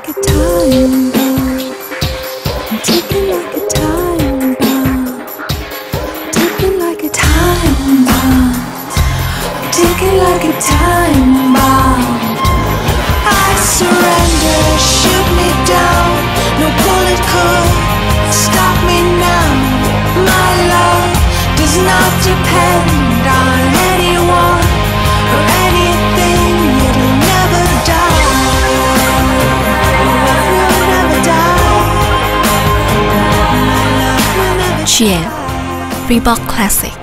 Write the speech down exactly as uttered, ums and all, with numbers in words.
like a time bomb. I'm ticking like a time bomb. Ticking like a time bomb. Ticking like a time bomb. I surrender, shoot me down. No bullet could stop me now. My love does not depend on anyone or anything. It'll never die. It'll never die. My love will never die. G L Reebok Classic.